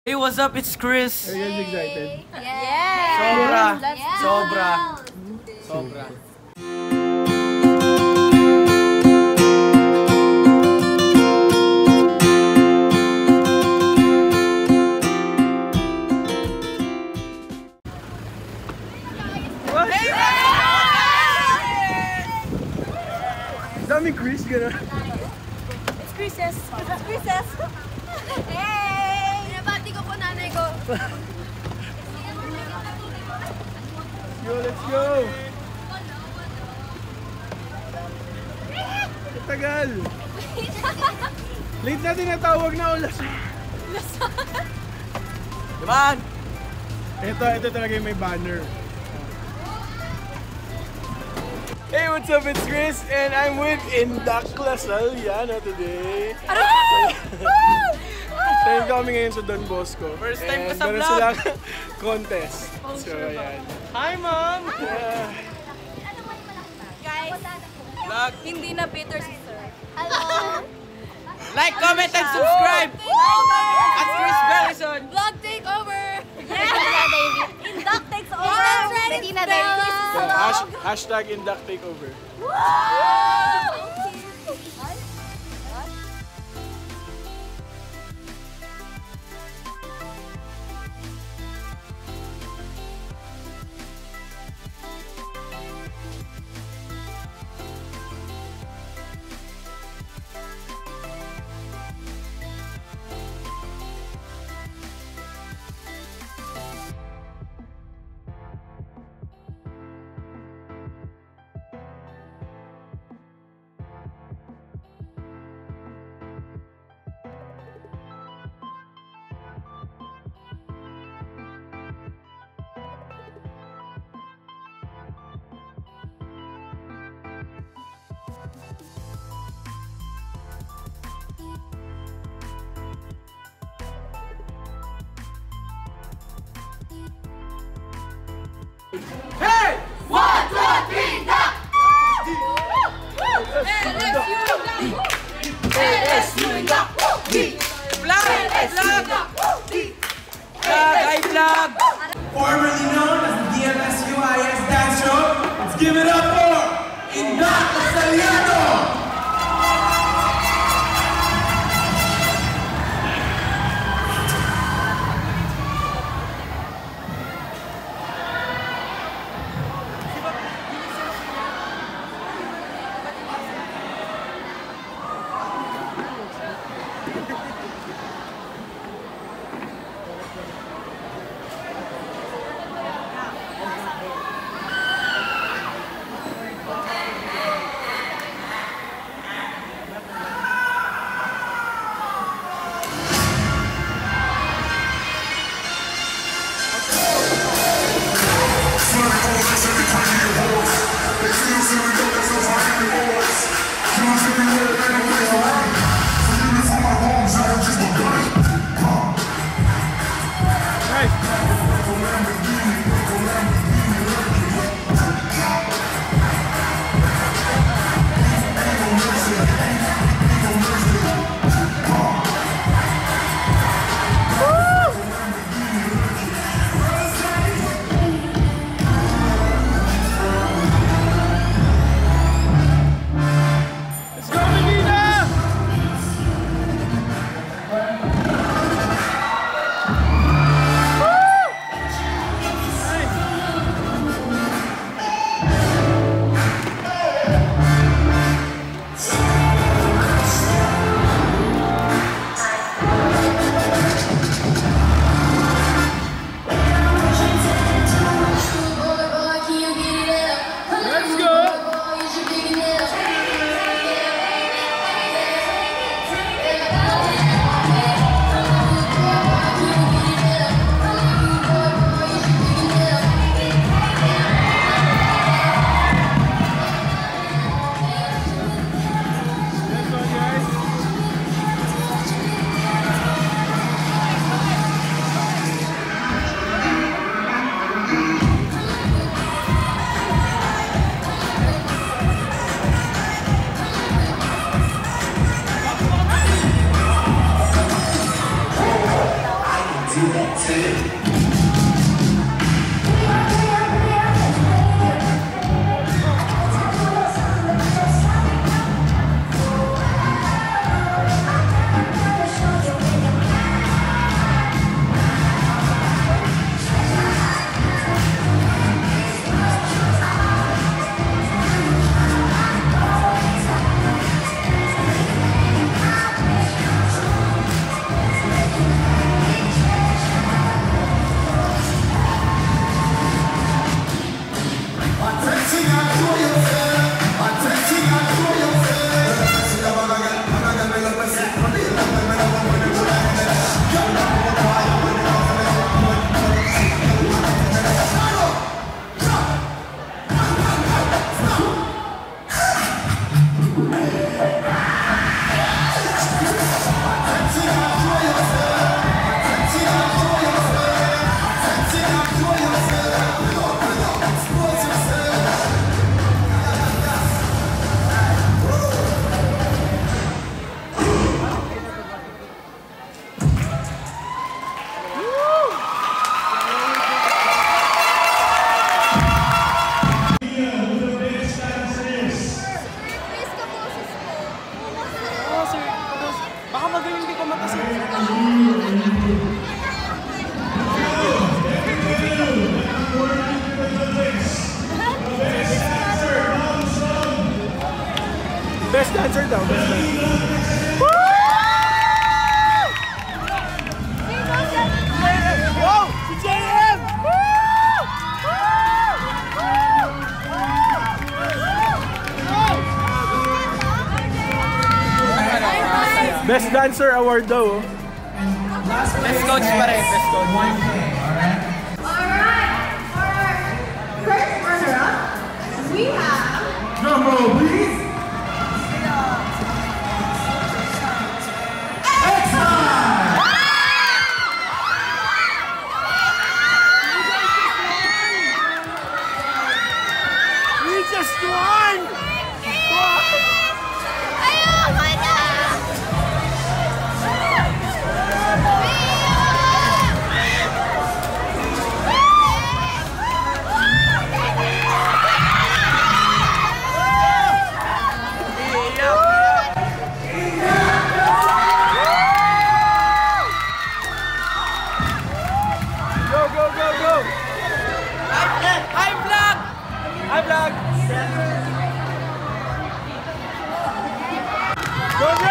Hey, what's up? It's Chris. Are you guys excited? Sobra. Sobra. Sobra. Daming Chris, gano'n. It's Chris's. It's Chris's. Hey! Pinabati ko po nanay ko. Let's go! Tagal! Late na tinatawag na ulas. Diban! Ito talaga yung may banner. Hey, what's up? It's Chris and I'm with Indak Lasalyano today. Tayo kami ngayon sa Don Bosco. First time ko sa meron vlog. silang contest. So, ayan. Hi, Mom! Guys, Vlog. hindi na bitter si Sir. Like, comment, and subscribe! At Chris Belison! Vlog takeover! Yeah! Indak takes over! Medina Hashtag Indak Takeover. Hey! 1, 2, 3, duck! LSU duck! Vlog! Vlog! Formerly known as the DMSUIS Dance Show, let's give it up for Indak Lasalyano! Let's go, Medina! Best dancer daw. Best dancer. Wow! Si JM! Best dancer award daw. Best coach pa rin. Best coach. Alright! For our first runner-up, we have... Drum roll, please. Just one! Hi vlog! Go, go!